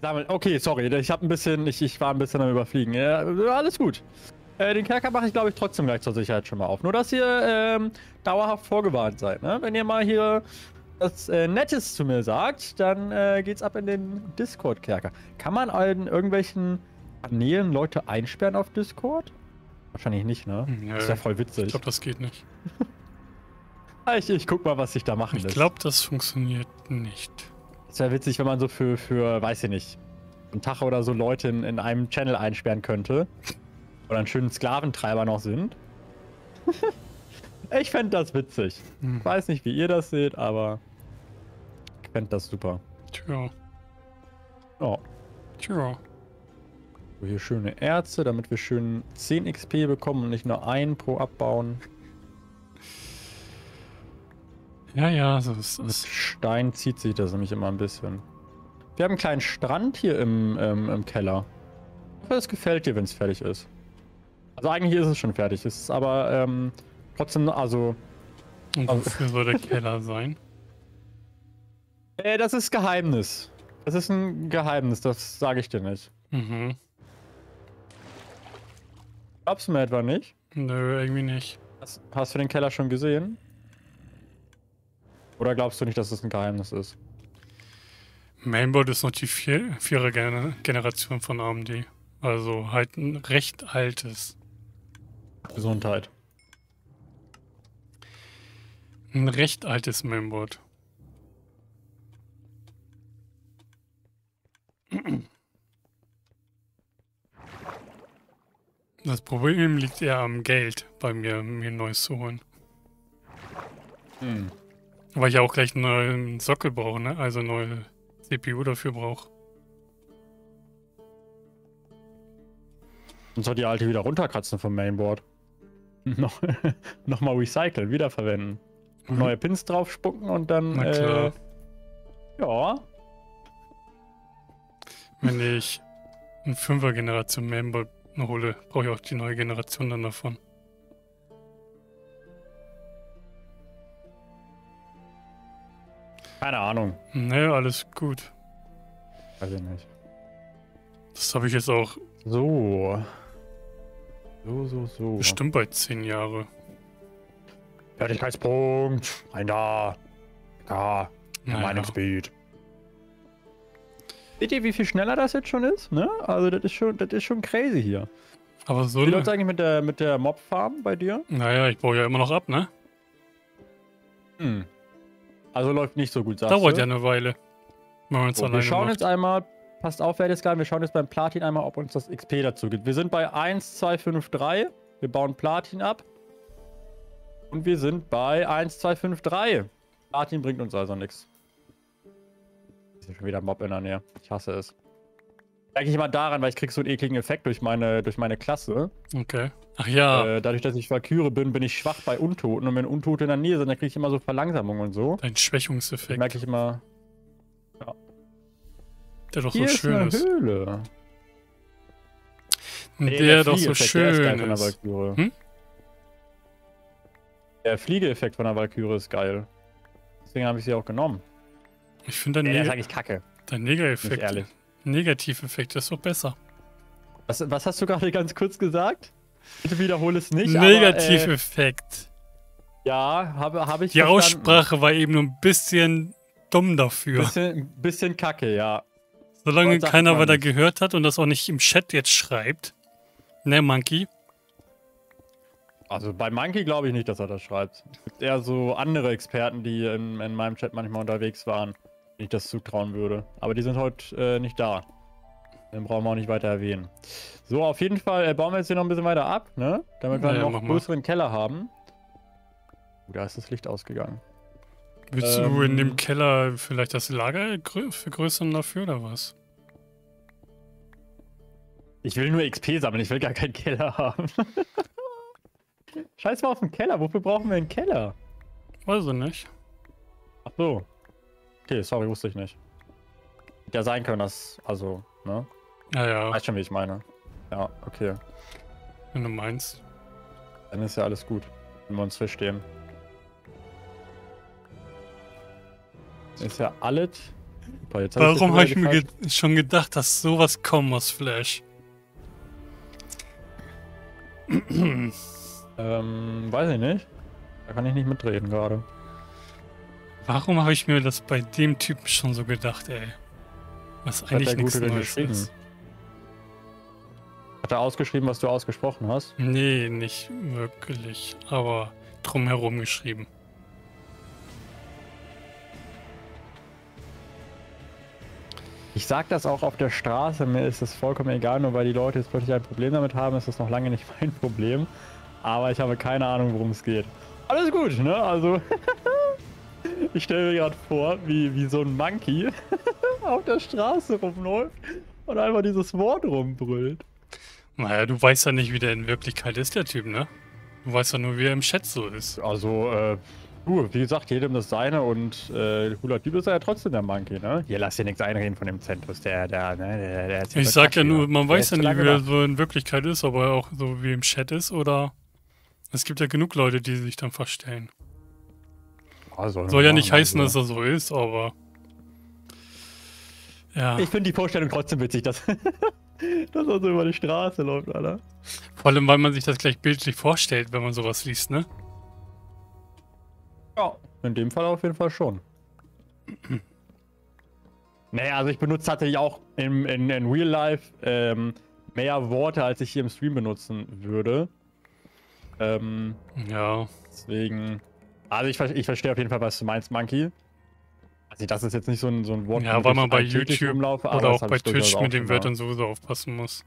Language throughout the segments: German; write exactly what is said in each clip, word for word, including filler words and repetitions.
Sammeln. Okay, sorry, ich habe ein bisschen, ich, ich war ein bisschen am Überfliegen. Ja, alles gut. Äh, den Kerker mache ich, glaube ich, trotzdem gleich zur Sicherheit schon mal auf. Nur, dass ihr ähm, dauerhaft vorgewarnt seid, ne? Wenn ihr mal hier was äh, Nettes zu mir sagt, dann äh, geht's ab in den Discord-Kerker. Kann man in irgendwelchen Kanälen Leute einsperren auf Discord? Wahrscheinlich nicht, ne? Nö, Das ist ja voll witzig. Ich glaube, das geht nicht. Ich, ich guck mal, was sich da machen Ich lässt. glaube, das funktioniert nicht. Es wäre witzig, wenn man so für, für, weiß ich nicht, einen Tag oder so Leute in, in einem Channel einsperren könnte. Oder einen schönen Sklaventreiber noch sind. Ich fände das witzig. Hm. Ich weiß nicht, wie ihr das seht, aber ich fände das super. Tja. Oh. Tja. So, hier schöne Erze, damit wir schön zehn X P bekommen und nicht nur einen pro abbauen. Ja, ja, so ist Mit es. Stein zieht sich das nämlich immer ein bisschen. Wir haben einen kleinen Strand hier im, ähm, im Keller. Ich hoffe, es gefällt dir, wenn es fertig ist. Also eigentlich ist es schon fertig. Es ist aber ähm, trotzdem, also... Und wofür soll der Keller sein? Äh, das ist Geheimnis. Das ist ein Geheimnis, das sage ich dir nicht. Mhm. Glaubst du mir etwa nicht? Nö, irgendwie nicht. Hast, hast du den Keller schon gesehen? Oder glaubst du nicht, dass es ein Geheimnis ist? Mainboard ist noch die vier, vierer Gen Generation von A M D. Also halt ein recht altes. Gesundheit. Ein recht altes Mainboard. Das Problem liegt eher am Geld bei mir, mir ein neues zu holen. Hm. Weil ich ja auch gleich einen neuen Sockel brauche, ne? Also eine neue C P U dafür brauche. Und soll die alte wieder runterkratzen vom Mainboard. Noch, Nochmal recyceln, wiederverwenden. Mhm. Neue Pins drauf spucken und dann. Na klar. Äh, ja. Wenn ich eine fünfer Generation Mainboard hole, brauche ich auch die neue Generation dann davon. Keine Ahnung. Ne, alles gut. Weiß ich nicht. Das habe ich jetzt auch So. So, so, so. bestimmt bei zehn Jahre. Fertigkeitspunkt. Ein da. Da. Naja. Mining Speed. Seht ihr, wie viel schneller das jetzt schon ist? Ne? Also das ist schon, das ist schon crazy hier. Aber so. Wie läuft's eigentlich mit der, mit der Mob-Farm bei dir? Naja, ich baue ja immer noch ab, ne? Hm. Also läuft nicht so gut, sagst Dauert du? ja eine Weile. Wenn man es So, alleine wir schauen macht. jetzt einmal, passt auf, wer das gerade, wir schauen jetzt beim Platin einmal, ob uns das X P dazu gibt. Wir sind bei eins, zwei, fünf, drei. Wir bauen Platin ab. Und wir sind bei eins, zwei, fünf, drei. Platin bringt uns also nichts. Ist ja schon wieder ein Mob in der Nähe. Ich hasse es. Merke ich immer daran, weil ich krieg so einen ekligen Effekt durch meine, durch meine Klasse. Okay. Ach ja, Äh, dadurch, dass ich Valkyrie bin, bin ich schwach bei Untoten. Und wenn Untote in der Nähe sind, dann kriege ich immer so Verlangsamung und so. dein Schwächungseffekt. Merke ich immer. Der doch Hier so ist schön eine ist. Höhle. Nee, Der doch so Fliegeeffekt, der ist geil schön von der ist. Valkyrie. Hm? Der Fliegeeffekt von der Valkyrie ist geil. Deswegen habe ich sie auch genommen. Ich finde, Nee, der, der ist Neg eigentlich kacke. der Nicht Negativeffekt, ehrlich. Negativeffekt ist doch besser. Was, was hast du gerade ganz kurz gesagt? Bitte wiederhole es nicht. Aber, Negativeffekt. äh, ja, habe hab ich Die verstanden. Aussprache war eben nur ein bisschen dumm dafür. Bisschen, bisschen kacke, ja. Solange sagt keiner man weiter nicht. gehört hat und das auch nicht im Chat jetzt schreibt. Ne, Monkey? Also bei Monkey glaube ich nicht, dass er das schreibt. Es gibt eher so andere Experten, die in, in meinem Chat manchmal unterwegs waren, denen ich das zutrauen würde. Aber die sind heute äh, nicht da. Den brauchen wir auch nicht weiter erwähnen. So, auf jeden Fall äh, bauen wir jetzt hier noch ein bisschen weiter ab, ne? Damit wir Ja, ja, noch mach einen mal. größeren Keller haben. Oh, da ist das Licht ausgegangen. Willst Ähm, du in dem Keller vielleicht das Lager grö vergrößern dafür oder was? Ich will nur X P sammeln, ich will gar keinen Keller haben. Scheiß mal auf den Keller, wofür brauchen wir einen Keller? Weiß ich nicht. Ach so. Okay, sorry, wusste ich nicht. Hätte ja sein können, dass, also, ne? Ja, ja, Weißt schon, wie ich meine. Ja, okay. wenn du meinst. Dann ist ja alles gut, wenn wir uns verstehen. Ist ja alles Boah, jetzt hab Warum habe ich mir mir ge schon gedacht, dass sowas kommen muss, Flash? ähm, weiß ich nicht. Da kann ich nicht mitreden gerade. Warum habe ich mir das bei dem Typen schon so gedacht, ey? Was Hat eigentlich der nichts Gute denn Neues geschrieben? ist. Hat er ausgeschrieben, was du ausgesprochen hast? Nee, nicht wirklich. Aber drumherum geschrieben. Ich sag das auch auf der Straße, mir ist das vollkommen egal, nur weil die Leute jetzt plötzlich ein Problem damit haben, ist das noch lange nicht mein Problem. Aber ich habe keine Ahnung, worum es geht. Alles gut, ne? Also, ich stelle mir gerade vor, wie, wie so ein Monkey auf der Straße rumläuft und einfach dieses Wort rumbrüllt. Naja, du weißt ja nicht, wie der in Wirklichkeit ist, der Typ, ne? Du weißt ja nur, wie er im Chat so ist. Also, äh, du, wie gesagt, jedem das seine und äh, cooler Typ ist er ja trotzdem der Monkey, ne? Hier, lass dir nichts einreden von dem Zentus, der, der, ne, der, der ist ja Ich sag ja nur, man Der weiß ist ja zu nie, lange wie er da. so in Wirklichkeit ist, ob er auch so wie im Chat ist oder... Es gibt ja genug Leute, die sich dann verstellen. Also, Soll ja nicht heißen, also. dass er so ist, aber... Ja. Ich finde die Vorstellung trotzdem witzig, dass, dass er so über die Straße läuft, Alter. Vor allem, weil man sich das gleich bildlich vorstellt, wenn man sowas liest, ne? Ja, in dem Fall auf jeden Fall schon. Naja, also ich benutze tatsächlich auch in, in, in Real Life ähm, mehr Worte, als ich hier im Stream benutzen würde. Ähm, Ja. deswegen... Also ich, ver- ich verstehe auf jeden Fall, was du meinst, Monkey. Also das ist jetzt nicht so ein, so ein Wort, Ja, womit weil ich man bei alltäglich YouTube rumlaufe, aber oder das auch hab bei ich durchaus Twitch auch mit den schon Wörtern mal. sowieso aufpassen muss.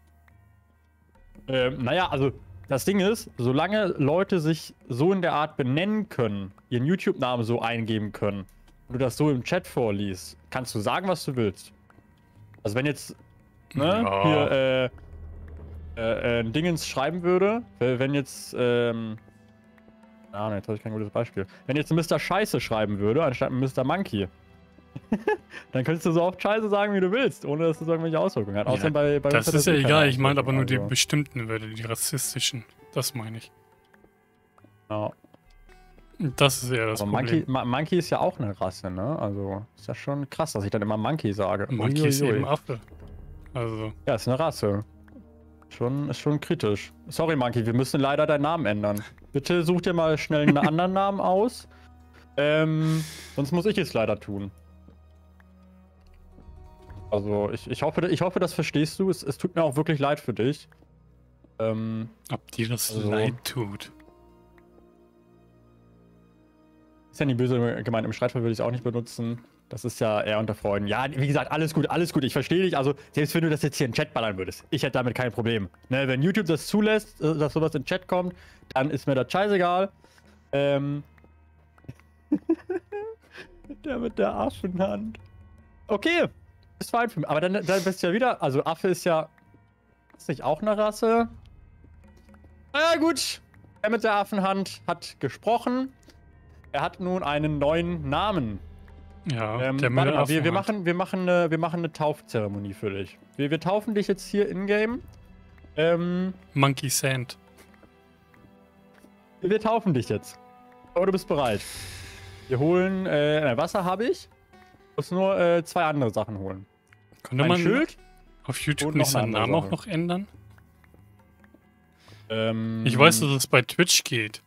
Ähm, naja, also das Ding ist, solange Leute sich so in der Art benennen können, ihren YouTube-Namen so eingeben können, und du das so im Chat vorliest, kannst du sagen, was du willst. Also wenn jetzt ne, Ja. hier äh, äh, äh, ein Dingens schreiben würde, äh, wenn jetzt, ähm, ah, ne, jetzt habe ich kein gutes Beispiel. Wenn jetzt ein Mister Scheiße schreiben würde, anstatt ein Mister Monkey, dann könntest du so oft Scheiße sagen, wie du willst, ohne dass das irgendwelche Auswirkungen hat. Ja, Außerdem bei, bei Das uns hat ist ja eh keine egal, ich meine aber nur die Auswirkungen, bestimmten Wörter, die rassistischen. Das meine ich. also, Das ist eher das aber Problem. Monkey, Ma Monkey ist ja auch eine Rasse, ne? Also ist ja schon krass, dass ich dann immer Monkey sage. Monkey ist Uiuiui. eben Affe. Also, Ja, ist eine Rasse. Schon, ist schon kritisch. Sorry, Monkey, wir müssen leider deinen Namen ändern. Bitte such dir mal schnell einen anderen Namen aus. Ähm, sonst muss ich es leider tun. Also, ich, ich, hoffe, ich hoffe, das verstehst du. Es, es tut mir auch wirklich leid für dich. Ähm, ob dir das Also- leid tut. ist ja nicht böse gemeint, im Streitfall würde ich es auch nicht benutzen. Das ist ja eher unter Freunden. Ja, wie gesagt, alles gut, alles gut. Ich verstehe dich. Also, selbst wenn du das jetzt hier in den Chat ballern würdest, ich hätte damit kein Problem. Ne, wenn YouTube das zulässt, äh, dass sowas in den Chat kommt, dann ist mir das scheißegal. Ähm. Der mit der Affenhand. Okay, ist fein für mich. Aber dann, dann bist du ja wieder. Also, Affe ist ja. Ist nicht auch eine Rasse? Na gut. Der mit der Affenhand hat gesprochen. Er hat nun einen neuen Namen. Ja, Ähm, der mit warte der mal, wir, wir, Affenhand. machen, wir, machen eine, wir machen eine Taufzeremonie für dich. Wir, wir taufen dich jetzt hier in-game. Ähm, Monkey Sand. wir taufen dich jetzt. Aber du bist bereit. Wir holen, äh, Wasser habe ich. Du musst nur äh, zwei andere Sachen holen. Könnte Ein man Schild. auf YouTube und nicht noch eine seinen andere Namen auch Sache. noch ändern? Ähm, Ich weiß, dass es bei Twitch geht.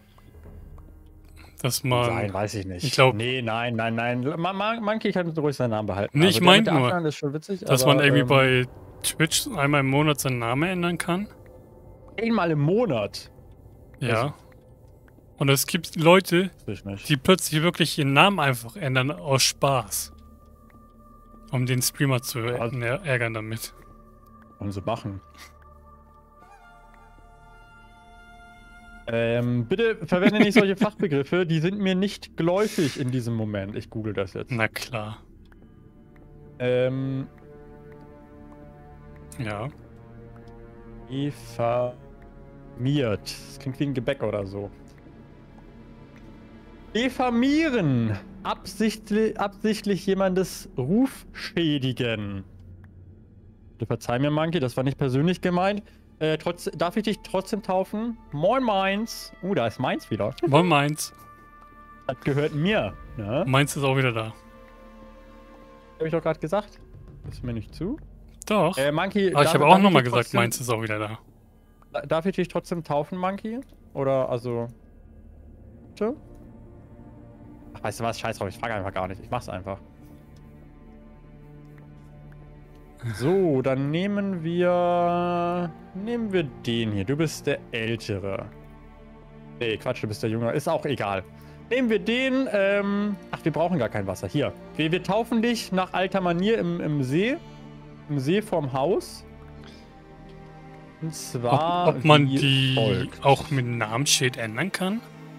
Dass man... Nein, weiß ich nicht. Ich glaub- Nee, nein, nein, nein. Man, man, Monkey kann ruhig seinen Namen behalten. Nee, ich der mein mit der nur, Affenhand ist schon witzig, Dass aber, man irgendwie ähm, bei Twitch einmal im Monat seinen Namen ändern kann. Einmal im Monat. Ja. Und es gibt Leute, Weiß ich nicht. die plötzlich wirklich ihren Namen einfach ändern aus Spaß. Um den Streamer zu Ja. ä- ärgern damit. Wollen sie machen. Ähm, bitte verwende nicht solche Fachbegriffe, die sind mir nicht geläufig in diesem Moment. Ich google das jetzt. Na klar. Ähm, Ja. diffamiert. Das klingt wie ein Gebäck oder so. Diffamieren. Absichtlich, absichtlich jemandes Ruf schädigen. Du verzeih mir, Monkey, das war nicht persönlich gemeint. Äh, trotz, darf ich dich trotzdem taufen? Moin, Mainz. Uh, da ist Mainz wieder. Wollen meins. Das gehört mir. Ne? Meins ist auch wieder da. Habe ich doch gerade gesagt. Ist mir nicht zu. Doch. Äh, Monkey, Aber ich darf- habe darf auch nochmal dich gesagt, trotzdem- meins ist auch wieder da. Darf ich dich trotzdem taufen, Monkey? Oder, also... Bitte? Ach, weißt du was? Scheiß drauf, ich frage einfach gar nicht. Ich mach's einfach. So, dann nehmen wir... Nehmen wir den hier. Du bist der Ältere. Nee, Quatsch, du bist der Jüngere. Ist auch egal. Nehmen wir den, ähm... Ach, wir brauchen gar kein Wasser. Hier. Wir, wir taufen dich nach alter Manier im, im See. Im See vorm Haus. Und zwar... Ob, ob man wie die folgt. auch mit Namensschild ändern kann?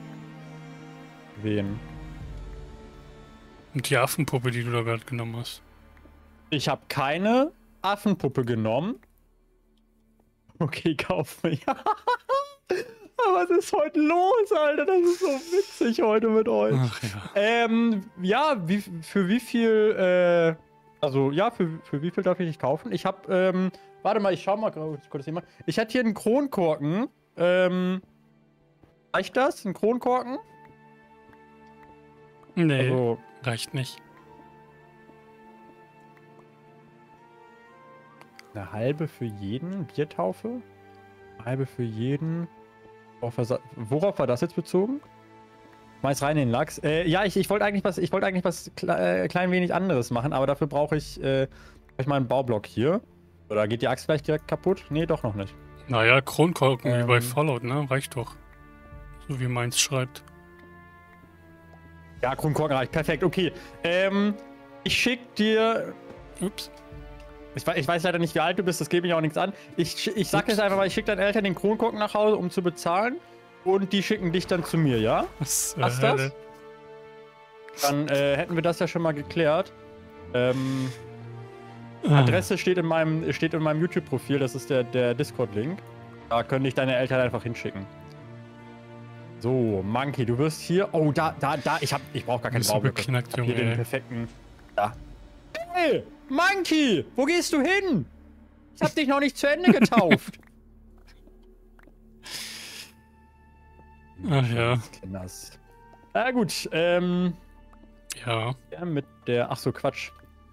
Wen? Und die Affenpuppe, die du da gerade genommen hast. Ich habe keine Affenpuppe genommen. Okay, kauf mir. Aber was ist heute los, Alter? Das ist so witzig heute mit euch. Ach ja. Ähm, ja, wie, für wie viel, äh, also, ja, für, für wie viel darf ich dich kaufen? Ich hab, ähm, warte mal, ich schau mal kurz mal. Ich hätte hier einen Kronkorken. Ähm, reicht das? Ein Kronkorken? Nee, Also, reicht nicht. eine halbe für jeden Biertaufe? Eine halbe für jeden. Worauf war, worauf war das jetzt bezogen? Meist rein in den Lachs. Äh, ja, ich, ich wollte eigentlich was, ich wollte eigentlich was kle äh, klein wenig anderes machen, aber dafür brauche ich, äh, brauch ich mal einen Baublock hier. Oder geht die Axt gleich direkt kaputt? Nee, doch noch nicht. Naja, Kronkorken Ähm. wie bei Fallout, ne? Reicht doch. So wie meins schreibt. Ja, Kronkorken reicht. Perfekt, okay. Ähm, ich schick dir. Ups. Ich, we ich weiß leider nicht, wie alt du bist, das geht mich auch nichts an. Ich, ich sag Ups. jetzt einfach mal, ich schicke deinen Eltern den Kronkorken nach Hause, um zu bezahlen. Und die schicken dich dann zu mir, ja? Was, Passt äh, das? Dann äh, hätten wir das ja schon mal geklärt. Ähm, Ah. Adresse steht in meinem, steht in meinem YouTube-Profil, das ist der, der Discord-Link. Da können dich deine Eltern einfach hinschicken. So, Monkey, du wirst hier. Oh, da, da, da. Ich hab, ich brauche gar keinen Bist du Baublock. beknackt, Ich hab hier Junge, den ey. perfekten. Da. Hey, Monkey, wo gehst du hin? Ich hab dich noch nicht zu Ende getauft. Ach ja. Kinders. Na gut, ähm. Ja. Ja, mit der. Ach so, Quatsch.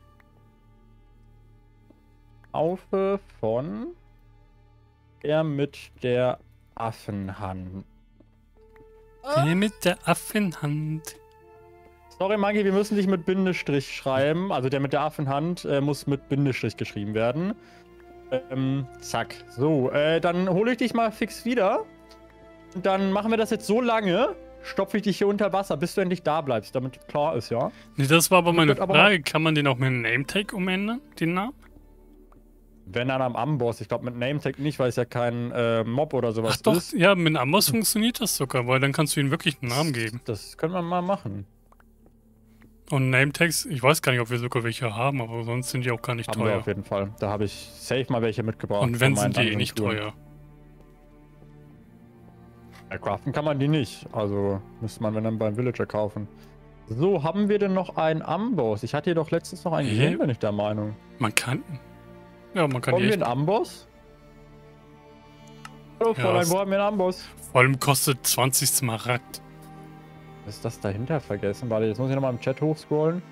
Taufe von. Der mit der Affenhand. Der mit der Affenhand. Sorry, Monkey, wir müssen dich mit Bindestrich schreiben. Also der mit der Affenhand äh, muss mit Bindestrich geschrieben werden. Ähm, zack. So, äh, dann hole ich dich mal fix wieder. Und dann machen wir das jetzt so lange, stopfe ich dich hier unter Wasser, bis du endlich da bleibst, damit klar ist, ja? Nee, das war aber meine wird aber Frage. Kann man den auch mit einem Nametag umändern, den Namen? Wenn dann am Amboss. Ich glaube mit Nametag nicht, weil es ja kein äh, Mob oder sowas Ach doch, ist. ja, mit Amboss funktioniert das sogar, weil dann kannst du ihm wirklich einen Namen geben. Das können wir mal machen. Und Nametags, ich weiß gar nicht, ob wir sogar welche haben, aber sonst sind die auch gar nicht Haben wir teuer. auf jeden Fall. Da habe ich safe mal welche mitgebracht. Und wenn von sind meinen die eh anderen nicht Touren. teuer. Ja, craften kann man die nicht. Also müsste man, wenn dann beim Villager kaufen. So, haben wir denn noch einen Amboss? Ich hatte hier doch letztens noch einen Hä? gesehen, bin ich der Meinung. Man kann. Ja, man kann Haben die wir echt. einen Amboss? Hallo, Ja, Fräulein, es- wo haben wir einen Amboss? Vor allem kostet zwanzig Smaragd. Was ist das dahinter vergessen? Warte, jetzt muss ich nochmal im Chat hochscrollen.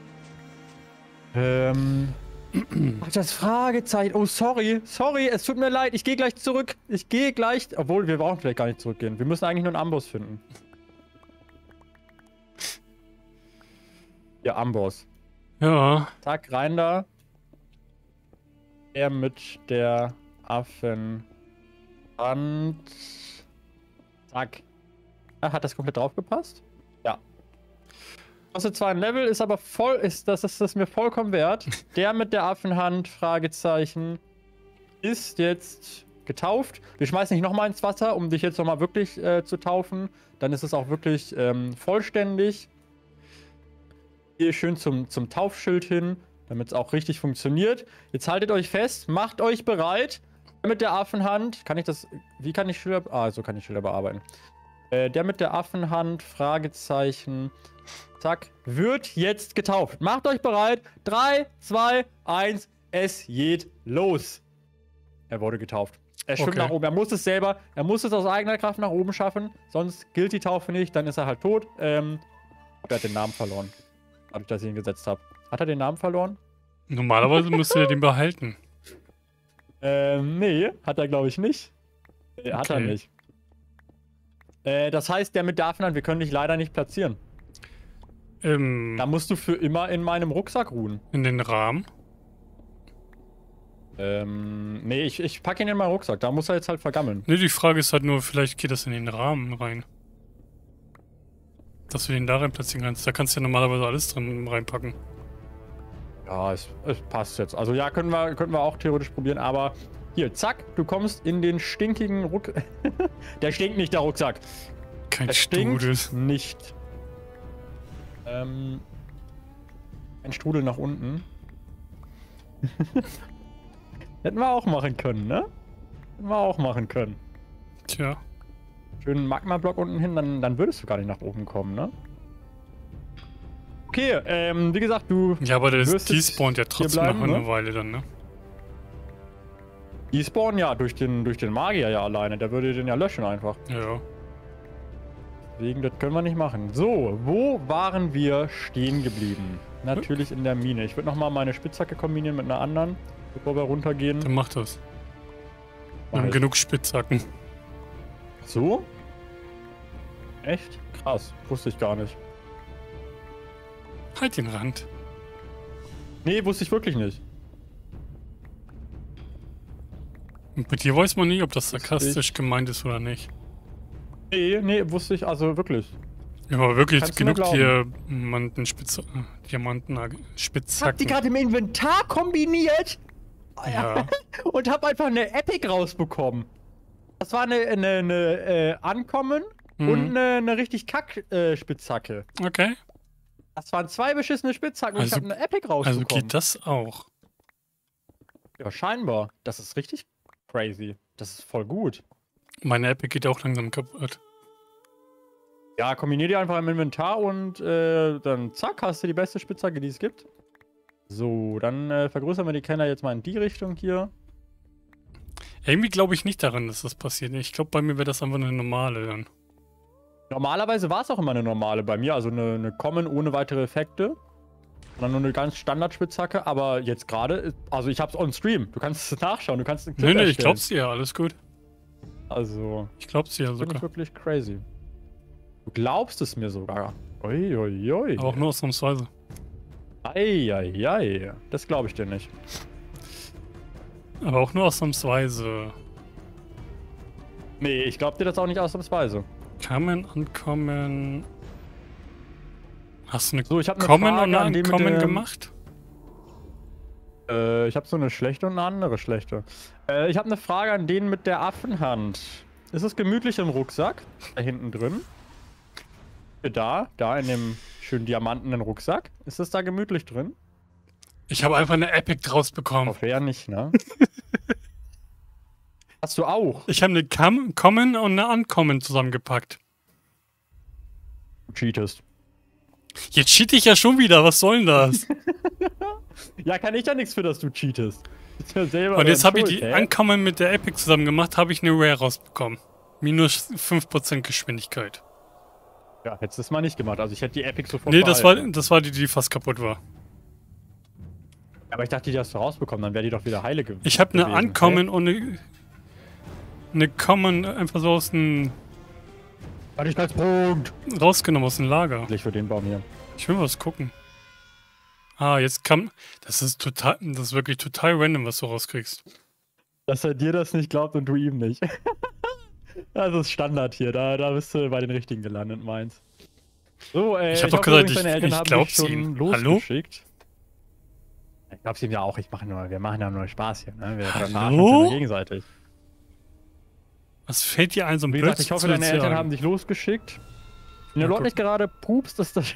Ähm. Ach, das Fragezeichen. Oh, sorry. Sorry, es tut mir leid. Ich gehe gleich zurück. Ich gehe gleich. Obwohl, wir brauchen vielleicht gar nicht zurückgehen. Wir müssen eigentlich nur einen Amboss finden. Ja, Amboss. Ja. Zack, rein da. Er mit der Affenhand. Zack. Ah, hat das komplett draufgepasst? Ja. Kostet zwar ein Level, ist aber voll, ist das ist das mir vollkommen wert. Der mit der Affenhand, Fragezeichen, ist jetzt getauft. Wir schmeißen nicht nochmal ins Wasser, um dich jetzt nochmal wirklich äh, zu taufen. Dann ist es auch wirklich ähm, vollständig. Hier schön zum, zum Taufschild hin, damit es auch richtig funktioniert. Jetzt haltet euch fest, macht euch bereit. Der mit der Affenhand, kann ich das, wie kann ich Schilder, ah, so kann ich Schilder bearbeiten. Äh, der mit der Affenhand, Fragezeichen, zack, wird jetzt getauft. Macht euch bereit. drei, zwei, eins, es geht los. Er wurde getauft. Er schwimmt Okay. nach oben. Er muss es selber, er muss es aus eigener Kraft nach oben schaffen. Sonst gilt die Taufe nicht, dann ist er halt tot. Ähm, er hat den Namen verloren. Dadurch, dass ich ihn gesetzt habe. Hat er den Namen verloren? Normalerweise müsste er den behalten. Ähm, nee, hat er glaube ich nicht. Nee, hat Okay. er nicht. Äh, das heißt, der mit Darfland, wir können dich leider nicht platzieren. Ähm, Da musst du für immer in meinem Rucksack ruhen. in den Rahmen. Ähm, nee, ich, ich packe ihn in meinen Rucksack. Da muss er jetzt halt vergammeln. Ne, die Frage ist halt nur, vielleicht geht das in den Rahmen rein. Dass du den da rein platzieren kannst. Da kannst du ja normalerweise alles drin reinpacken. Ja, es, es passt jetzt. Also ja, können wir, können wir auch theoretisch probieren, aber hier, zack, du kommst in den stinkigen Ruck... Der stinkt nicht, der Rucksack. Kein Der stinkt Strudel. nicht. Ähm, ein Strudel nach unten. Hätten wir auch machen können, ne? Hätten wir auch machen können. Tja. Schönen Magma-Block unten hin, dann, dann würdest du gar nicht nach oben kommen, ne? Okay, ähm, wie gesagt, du... Ja, aber der wirst die jetzt spawnt ja hier trotzdem bleiben, nach einer ne? Weile dann, ne? Die spawnen ja durch den, durch den Magier ja alleine. Der würde den ja löschen einfach. Ja. Deswegen, das können wir nicht machen. So, wo waren wir stehen geblieben? Natürlich in der Mine. Ich würde nochmal meine Spitzhacke kombinieren mit einer anderen, bevor wir runtergehen. Dann mach das. Wir Mach haben ich. genug Spitzhacken. So? Echt? Krass. Wusste ich gar nicht. Halt den Rand. Nee, wusste ich wirklich nicht. Und mit dir weiß man nie, ob das Wusste sarkastisch ich. gemeint ist oder nicht. Nee, nee, wusste ich also wirklich. Ja, aber wirklich Kannst du mir genug glauben. Diamanten, Spitz, äh, Diamanten, Hab die Spitzhacken. gerade im Inventar kombiniert Ja. und hab einfach eine Epic rausbekommen. Das war eine, eine, eine äh, Ankommen Mhm. und eine, eine richtig Kack-Spitzhacke. Okay. Das waren zwei beschissene Spitzhacken und ich Also- habe eine Epic Also rausbekommen. geht das auch. Ja, scheinbar. Das ist richtig crazy. Das ist voll gut. Meine Epic geht auch langsam kaputt. Ja, kombinier die einfach im Inventar und äh, dann zack, hast du die beste Spitzhacke, die es gibt. So, dann äh, vergrößern wir die Kenner jetzt mal in die Richtung hier. Irgendwie glaube ich nicht daran, dass das passiert. Ich glaube, bei mir wäre das einfach eine normale dann. Normalerweise war es auch immer eine normale bei mir, also eine, eine Common ohne weitere Effekte. Sondern nur eine ganz Standard-Spitzhacke, aber jetzt gerade, also ich hab's on Stream. Du kannst es nachschauen, du kannst einen Clip Nee, nee, ich erstellen. glaub's dir ja, alles gut. Also, Ich glaub's dir ja das finde ich sogar. wirklich crazy. Du glaubst es mir sogar. Ui, ui, ui. Aber auch nur ausnahmsweise. Eieiei. Das glaube ich dir nicht. Aber auch nur ausnahmsweise. Nee, ich glaube dir das auch nicht ausnahmsweise. Kamen, ankommen. Hast du eine So, ich habe eine Kommen Frage und eine an den mit Ankommen dem- gemacht? Äh, ich habe so eine schlechte und eine andere schlechte. Äh, ich habe eine Frage an den mit der Affenhand. Ist es gemütlich im Rucksack? Da hinten drin? Da, da in dem schönen diamantenen Rucksack. Ist es da gemütlich drin? Ich habe einfach eine Epic draus bekommen. Hoffe ja nicht, ne? Hast du auch? Ich habe eine Kam Kommen und eine Ankommen zusammengepackt. Du cheatest. Jetzt cheat ich ja schon wieder, was soll denn das? Ja, kann ich ja nichts für, dass du cheatest. Ist ja selber Und jetzt dran habe ich schuld, die hä? Ankommen mit der Epic zusammen gemacht, habe ich eine Rare rausbekommen. Minus fünf Prozent Geschwindigkeit. Ja, hättest du es mal nicht gemacht. Also ich hätte die Epic sofort Nee, das war, behalten. das war die, die fast kaputt war. Aber ich dachte, die hast du rausbekommen. Dann wäre die doch wieder heile gewesen. Ich habe eine gewesen. Ankommen und eine, eine Kommen einfach so aus dem, Fertigkeitspunkt! rausgenommen aus dem Lager. Ich für den Baum hier. Ich will was gucken. Ah, jetzt kam, das ist total, das ist wirklich total random, was du rauskriegst. Dass er dir das nicht glaubt und du ihm nicht. Das ist Standard hier. Da, da bist du bei den Richtigen gelandet, meins. So, äh, Ich hab doch hoffe gesagt, übrigens, ich- deine Eltern ich haben glaub's dich schon ihm. Hallo? losgeschickt. Ich glaub's ihm ja auch. Ich mache nur, wir machen ja nur Spaß hier. Ne? Wir Hallo? verarschen uns immer gegenseitig. Was fällt dir ein, so ein Wie gesagt, Blödsinn ich hoffe, zu deine Eltern sagen? haben dich losgeschickt. Wenn Ja, du dort guck. nicht gerade pupst, ist das...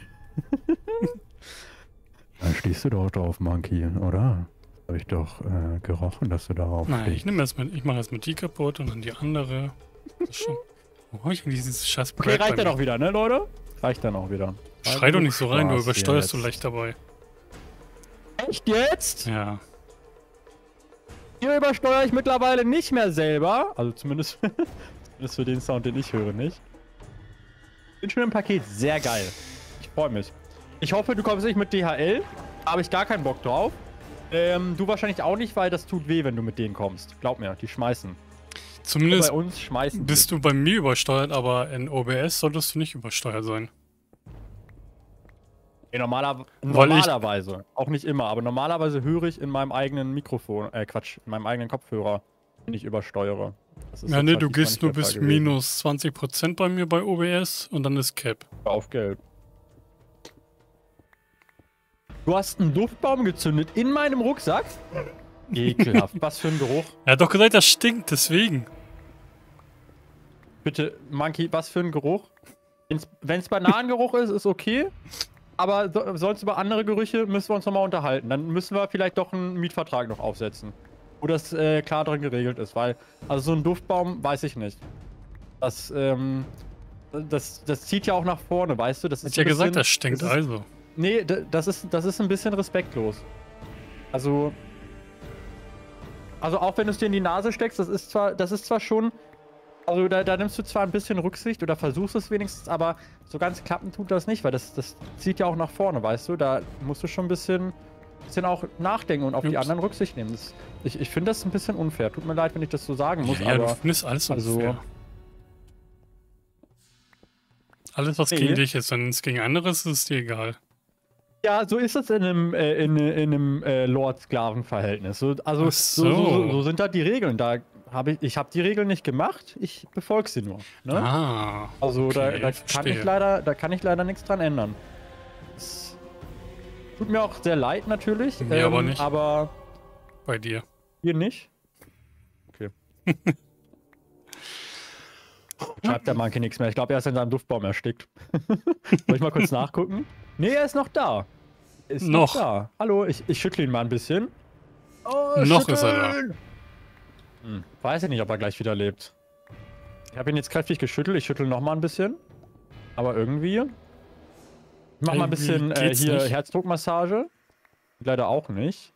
Da stehst du doch drauf, Monkey, oder? Habe ich doch äh, gerochen, dass du darauf Nein, ich nehme erstmal, ich mache erstmal die kaputt und dann die andere. Das ist schon, wo hab ich denn dieses scheiß Okay, Brett reicht bei dann auch mir? wieder, ne, Leute? Reicht dann auch wieder. Schrei doch nicht so rein, du Spaß hier übersteuerst so jetzt. leicht dabei. Echt jetzt? Ja. Hier übersteuere ich mittlerweile nicht mehr selber. Also zumindest, zumindest für den Sound, den ich höre, nicht. Bin schon im Paket. Sehr geil. Ich freue mich. Ich hoffe, du kommst nicht mit D H L. habe ich gar keinen Bock drauf. Ähm, du wahrscheinlich auch nicht, weil das tut weh, wenn du mit denen kommst. Glaub mir, die schmeißen. Zumindest bei uns schmeißen bist du bei mir übersteuert, aber in O B S solltest du nicht übersteuert sein. Ja, normaler, Weil normalerweise. Auch nicht immer, aber normalerweise höre ich in meinem eigenen Mikrofon, äh Quatsch, in meinem eigenen Kopfhörer, wenn ich übersteuere. Das ist Ja, jetzt ne, halt du diesmal gehst nicht nur der bis Fall gewesen. minus zwanzig Prozent bei mir bei O B S und dann ist Cap. Auf gelb. Du hast einen Duftbaum gezündet in meinem Rucksack? Ekelhaft. Was für ein Geruch. Er hat doch gesagt, das stinkt, deswegen. Bitte, Monkey, was für ein Geruch? Wenn es Bananengeruch ist, ist okay. Aber so, sonst über andere Gerüche müssen wir uns nochmal unterhalten. Dann müssen wir vielleicht doch einen Mietvertrag noch aufsetzen. Wo das äh, klar drin geregelt ist. Weil, also so ein Duftbaum, weiß ich nicht. Das, ähm, das, das zieht ja auch nach vorne, weißt du? Das ist Hat ja ein gesagt, bisschen, das stinkt das ist, also. Nee, das ist, das ist ein bisschen respektlos. Also... Also auch wenn du es dir in die Nase steckst, das ist zwar, das ist zwar schon... Also da, da nimmst du zwar ein bisschen Rücksicht oder versuchst es wenigstens, aber so ganz klappen tut das nicht, weil das, das zieht ja auch nach vorne, weißt du? Da musst du schon ein bisschen, bisschen auch nachdenken und auf Ups. die anderen Rücksicht nehmen. Das, ich ich finde das ein bisschen unfair. Tut mir leid, wenn ich das so sagen muss, Ja, ja, aber... du findest alles also, unfair. Alles, was Nee. gegen dich ist, wenn es gegen andere ist, ist es dir egal. Ja, so ist es in einem, äh, in, in einem äh, Lord-Sklaven-Verhältnis. So, also Ach so. so. So, so, so sind da die Regeln. Da habe ich, ich habe die Regeln nicht gemacht, ich befolge sie nur. Ne? Ah, also da, okay, da, kann verstehe. ich leider, da kann ich leider nichts dran ändern. Es tut mir auch sehr leid natürlich. Mir aber nicht. Aber bei dir. hier nicht. Okay. Schreibt der Monkey nichts mehr. Ich glaube, er ist in seinem Duftbaum erstickt. Soll ich mal kurz nachgucken? Nee, er ist noch da. Ist noch, Noch. da. Hallo, ich, ich schüttle ihn mal ein bisschen. Oh, Noch ist er da. Hm, weiß ich nicht, ob er gleich wieder lebt. Ich habe ihn jetzt kräftig geschüttelt. Ich schüttel noch mal ein bisschen. Aber irgendwie... Ich mach mal ein Irgendwie bisschen äh, geht's hier nicht. Herzdruckmassage. Leider auch nicht.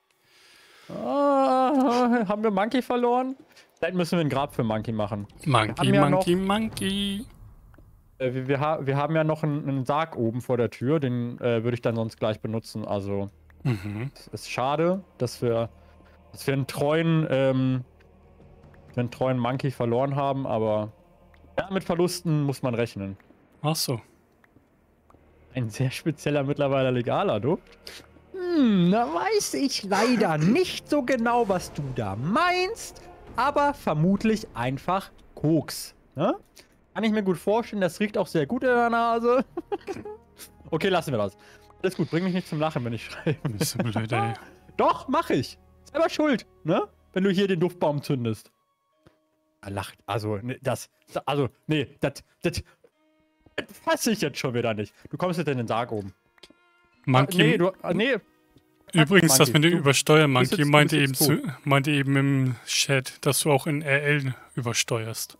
Ah, haben wir Monkey verloren? Vielleicht müssen wir ein Grab für Monkey machen. Monkey, haben ja Monkey, Monkey. Äh, wir, wir, ha wir haben ja noch einen, einen Sarg oben vor der Tür. Den äh, würde ich dann sonst gleich benutzen. Also, Mhm. es ist schade, dass wir, dass wir einen treuen, ähm, einen treuen Monkey verloren haben. Aber ja, mit Verlusten muss man rechnen. Ach so. Ein sehr spezieller, mittlerweile legaler Duft. Hm, da weiß ich leider nicht so genau, was du da meinst, aber vermutlich einfach Koks. Ne? Kann ich mir gut vorstellen, das riecht auch sehr gut in der Nase. Okay, lassen wir das. Alles gut, bring mich nicht zum Lachen, wenn ich schreibe. Bist du blöd, ey. Doch, mach ich. Selber schuld, ne? Wenn du hier den Duftbaum zündest. Er lacht. Also, ne, das, also, nee, das, das, das fasse ich jetzt schon wieder nicht. Du kommst jetzt in den Sarg oben. Monkey, Ah, nee, du, ah, nee. übrigens, Monkey, das mit dem du Übersteuern, bist Monkey jetzt- du meinte bist eben, jetzt zu, meinte eben im Chat, dass du auch in R L übersteuerst.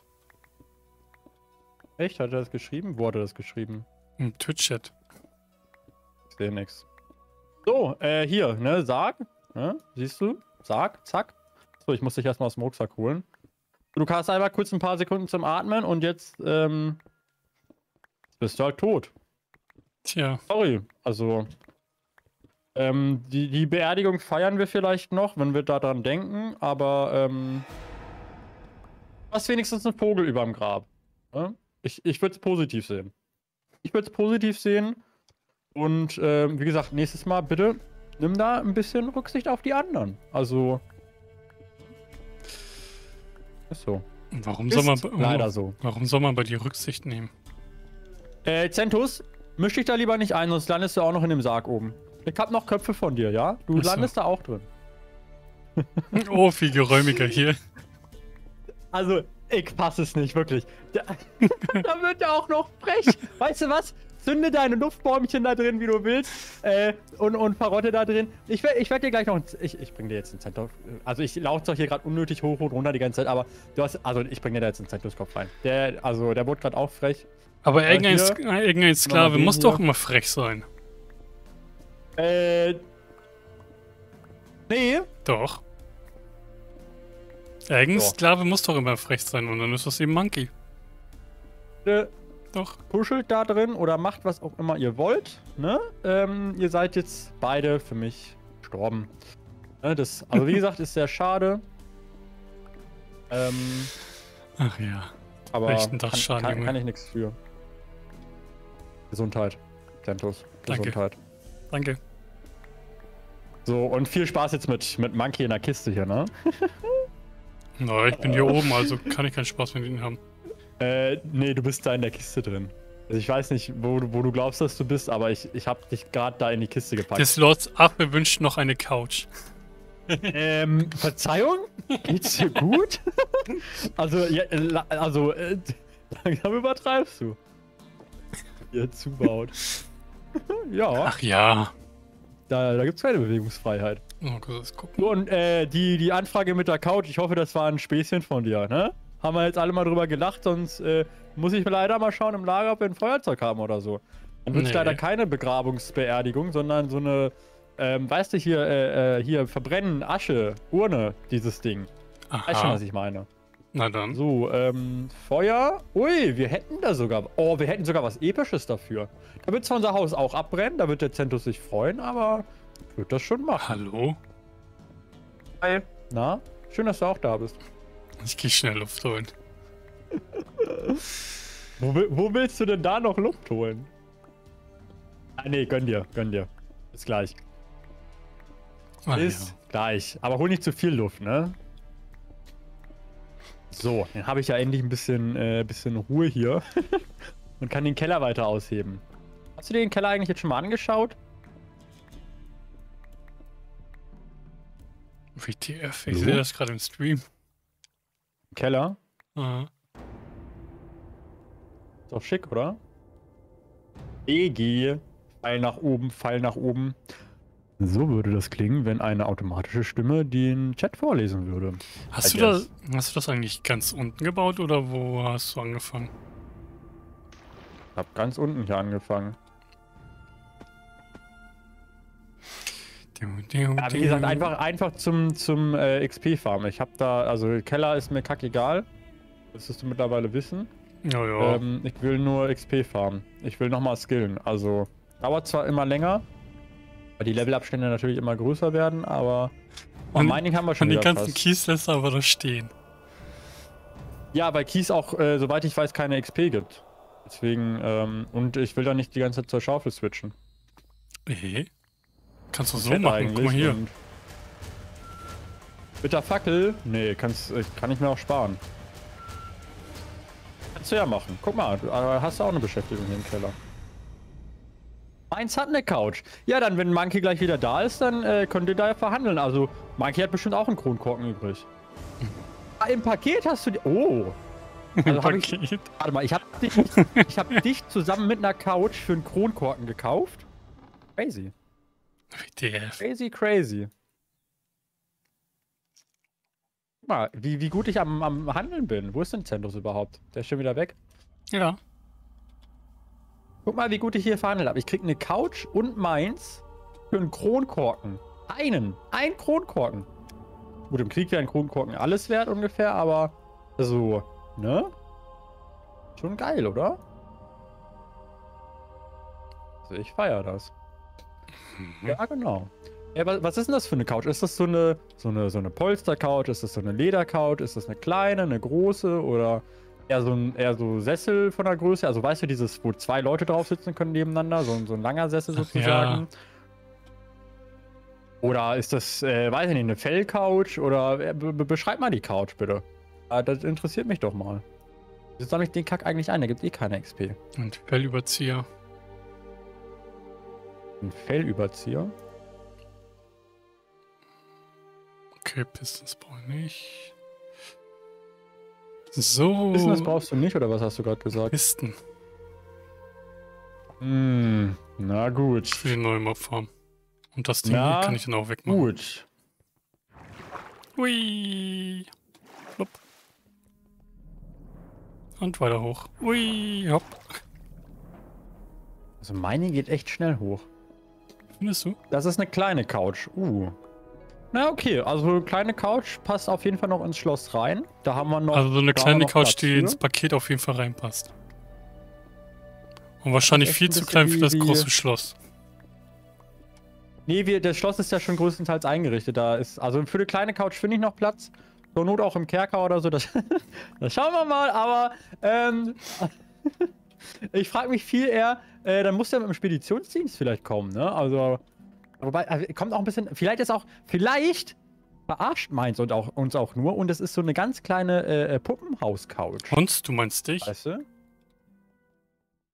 Echt? Hat er das geschrieben? Wo hat er das geschrieben? Im Twitch-Chat. Ich sehe nix. So, äh, hier, ne, Sarg. Ne? Siehst du? Sarg, zack. So, ich muss dich erstmal aus dem Rucksack holen. Du hast einfach kurz ein paar Sekunden zum Atmen und jetzt, ähm, bist du halt tot. Tja, Sorry. Also, ähm, die, die Beerdigung feiern wir vielleicht noch, wenn wir daran denken, aber, ähm, du hast wenigstens einen Vogel überm Grab. Ne? Ich, ich würde es positiv sehen. Ich würde es positiv sehen. Und ähm, wie gesagt, nächstes Mal bitte nimm da ein bisschen Rücksicht auf die anderen. Also. Ist so. warum Ist soll, man, leider so. warum soll man bei dir Rücksicht nehmen? Äh, Zentus, misch dich da lieber nicht ein, sonst landest du auch noch in dem Sarg oben. Ich hab noch Köpfe von dir, ja? Du Ach so. landest da auch drin. Oh, viel geräumiger hier. Also, ich fass es nicht, wirklich. Da, da wird ja auch noch frech. Weißt du was? Zünde deine Luftbäumchen da drin, wie du willst. Äh, und, und Parotte da drin. Ich, werd- ich werde dir gleich noch... ein Z- Ich, ich bring dir jetzt einen Zentus. Also, ich laufe doch hier gerade unnötig hoch und runter die ganze Zeit, aber du hast... Also, ich bring dir da jetzt einen Zentuskopf rein. Der, also, der wurde gerade auch frech. Aber Äh, irgendein, hier. Sk- irgendein Sklave den muss hier. doch immer frech sein. Äh... Nee. Doch. Irgendein Doch. Sklave muss doch immer frech sein und dann ist das eben Monkey. Äh, Doch. kuschelt da drin oder macht was auch immer ihr wollt. Ne? Ähm, ihr seid jetzt beide für mich gestorben. Ne, das, also wie gesagt, ist sehr schade. Ähm, Ach ja. aber Echt ein kann, Dachschaden, kann, Junge. kann ich nichts für. Gesundheit. Tentus. Danke. Gesundheit. Danke. So, und viel Spaß jetzt mit, mit Monkey in der Kiste hier, ne? Na, ich bin hier oben, also kann ich keinen Spaß mit ihnen haben. Äh, nee, du bist da in der Kiste drin. Also ich weiß nicht, wo, du- wo du glaubst, dass du bist, aber ich, ich hab dich gerade da in die Kiste gepackt. Des Lords Affe wünscht noch eine Couch. Ähm, Verzeihung? Geht's dir gut? also, ja, äh, la- also, äh, langsam übertreibst du. Ihr zubaut. ja, Ach ja. da, da gibt's keine Bewegungsfreiheit. Oh Gott, das gucken. So, und äh, die, die Anfrage mit der Couch, ich hoffe, das war ein Späßchen von dir, ne? Haben wir jetzt alle mal drüber gelacht, sonst äh, muss ich leider mal schauen im Lager, ob wir ein Feuerzeug haben oder so. Dann wird's Nee. leider keine Begrabungsbeerdigung, sondern so eine, ähm, weißt du, hier, äh, äh, hier, verbrennen, Asche, Urne, dieses Ding. Weißt schon, Aha. was ich meine? Na dann. So, ähm, Feuer. Ui, wir hätten da sogar, oh, wir hätten sogar was Episches dafür. Da wird zwar unser Haus auch abbrennen, da wird der Zentus sich freuen, aber ich würde das schon machen. Hallo? Hi. Na, schön, dass du auch da bist. Ich gehe schnell Luft holen. Wo, will- wo willst du denn da noch Luft holen? Ah, nee, gönn dir, gönn dir. Ist gleich. Ah, Ist gleich. Aber hol nicht zu viel Luft, ne? So, dann habe ich ja endlich ein bisschen, äh, bisschen Ruhe hier. Und kann den Keller weiter ausheben. Hast du dir den Keller eigentlich jetzt schon mal angeschaut? W T F, ich Hallo? sehe das gerade im Stream. Keller? Aha. Ist doch schick, oder? E G. Pfeil nach oben, Pfeil nach oben. So würde das klingen, wenn eine automatische Stimme den Chat vorlesen würde. Hast I du, guess. das, hast du das eigentlich ganz unten gebaut oder wo hast du angefangen? Ich hab ganz unten hier angefangen. Ja, wie gesagt, einfach, einfach zum, zum äh, X P-Farm. Ich hab da, also Keller ist mir kackegal. Das wirst du mittlerweile wissen. Ja, ja. Ähm, ich will nur X P farmen. Ich will nochmal skillen. Also, dauert zwar immer länger, weil die Levelabstände natürlich immer größer werden, aber Und- Mining haben wir schon Und den wieder ganzen fast. Kies lässt er aber da stehen. Ja, weil Kies auch, äh, soweit ich weiß, keine X P gibt. Deswegen, ähm, und ich will da nicht die ganze Zeit zur Schaufel switchen. Eh? Kannst du so Fett machen, guck mal hier. und- Mit der Fackel? Nee, kannst, äh, kann ich mir auch sparen. Kannst du ja machen. Guck mal, du äh, hast auch eine Beschäftigung hier im Keller. Meins hat eine Couch. Ja, dann, wenn Monkey gleich wieder da ist, dann äh, könnt ihr da ja verhandeln. Also, Monkey hat bestimmt auch einen Kronkorken übrig. Ah, im Paket hast du die. Oh! Also hab ich, Paket. warte mal, ich hab dich, ich hab dich zusammen mit einer Couch für einen Kronkorken gekauft. Crazy. W T F. Crazy, crazy. Guck mal, wie, wie gut ich am, am Handeln bin. Wo ist denn Zentus überhaupt? Der ist schon wieder weg. Ja. Guck mal, wie gut ich hier verhandelt habe. Ich krieg eine Couch und meins für einen Kronkorken. Einen. Ein Kronkorken. Gut, im Krieg wäre ein Kronkorken alles wert ungefähr, aber so, ne? Schon geil, oder? Also ich feiere das. Mhm. Ja, genau. Ja, wa- was ist denn das für eine Couch? Ist das so eine, so eine, so eine Polster-Couch? Ist das so eine Leder-Couch? Ist das eine kleine, eine große oder eher so ein eher so Sessel von der Größe? Also weißt du, dieses, wo zwei Leute drauf sitzen können nebeneinander, so, ein- so ein langer Sessel Ach, sozusagen. Oder ist das, äh, weiß ich nicht, eine Fell-Couch? Oder äh, be be- beschreib mal die Couch bitte. Ah, das interessiert mich doch mal. Jetzt sammle ich den Kack eigentlich ein, da gibt eh keine X P. Und Fellüberzieher. Ein Fellüberzieher? Okay, Pistons brauche ich nicht. So. Wissen, das brauchst du nicht, oder was hast du gerade gesagt? Pisten Hm, na gut. für die neue Mobfarm. Und das Ding Na, hier kann ich dann auch wegmachen. Gut. Ui. Hopp. Und weiter hoch. Ui. Hopp. Also meine geht echt schnell hoch. Findest du? Das ist eine kleine Couch. Uh. Na okay, also eine kleine Couch passt auf jeden Fall noch ins Schloss rein. Da haben wir noch. Also so eine da haben wir kleine noch Couch, Platz die für. ins Paket auf jeden Fall reinpasst. Und wahrscheinlich echt viel ein zu bisschen klein für wie- das wie- große Schloss. Nee, wir, das Schloss ist ja schon größtenteils eingerichtet. Da ist, also für eine kleine Couch finde ich noch Platz. Zur Not auch im Kerker oder so. Das, das schauen wir mal, aber ähm, ich frage mich viel eher, äh, dann muss der mit dem Speditionsdienst vielleicht kommen, ne? Also, wobei, äh, kommt auch ein bisschen, vielleicht ist auch, vielleicht verarscht Mainz und auch, uns auch nur und es ist so eine ganz kleine äh, Puppenhaus-Couch. Uns? Du meinst dich? Weißt du?